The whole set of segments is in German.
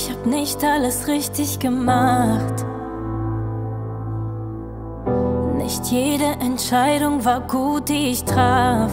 ich hab nicht alles richtig gemacht. Nicht jede Entscheidung war gut, die ich traf.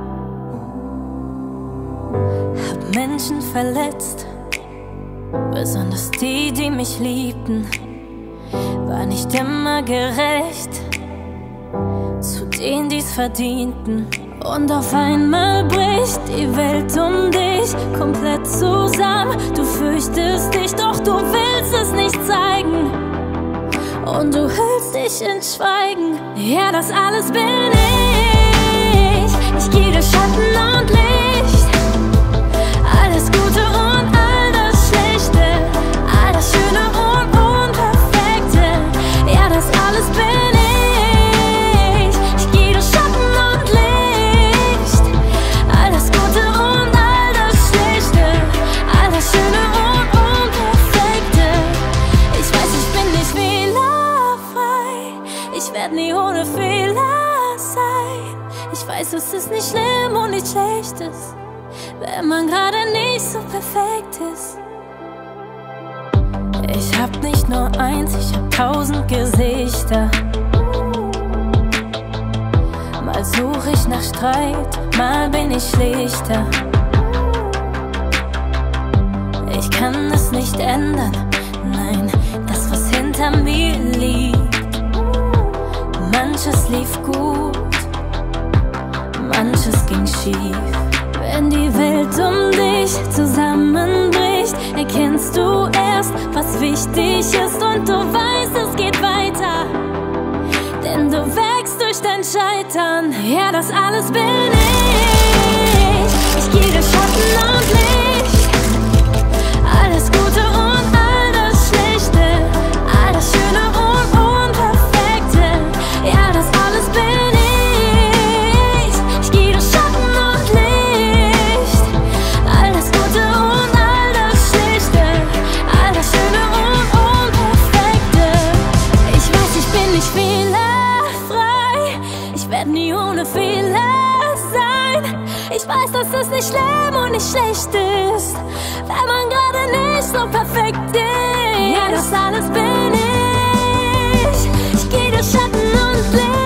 Hab Menschen verletzt, besonders die, die mich liebten. War nicht immer gerecht zu denen, die's verdienten. Und auf einmal bricht die Welt um dich komplett zusammen. Du fürchtest dich, doch du willst es nicht zeigen. Und du hüllst dich in Schweigen. Ja, das alles bin ich. Ich gehe durch Schatten und Licht. Alles Gute und all das Schlechte. All das Schöne und Unperfekte. Ja, das alles bin ich. Ich gehe durch Schatten und Licht. Alles Gute und all das Schlechte. All das Schöne und Unperfekte. Ich weiß, ich bin nicht fehlerfrei. Ich werd nie ohne Fehler sein. Ich weiß, es ist nicht schlimm und nicht Schlechtes, wenn man gerade nicht so perfekt ist. Ich hab nicht nur eins, ich hab 1000 Gesichter. Mal such ich nach Streit, mal bin ich schlichter. Ich kann es nicht ändern, nein, das was hinter mir liegt. Manches lief gut, manches ging schief. Wenn die Welt um dich zusammenbricht, erkennst du erst, was wichtig ist. Und du weißt, es geht weiter, denn du wächst durch dein Scheitern. Ja, das alles bin ich. Ich gehe durch Schatten und Licht. Alles Gute und all das Schlechte. All das Schöne und Unperfekte. Ja, das alles bin ich. Ich gehe durch Schatten und Licht. Alles Gute und all das Schlechte. All das Schöne und Unperfekte. Ich weiß, ich bin nicht fehlerfrei. Ich werd nie ohne Fehler sein. Ich weiß, dass es nicht schlimm und nicht schlecht ist, wenn man gerade nicht so perfekt ist. Ja, das alles bin ich. Ich geh durch Schatten und Licht.